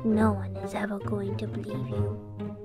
No one is ever going to believe you.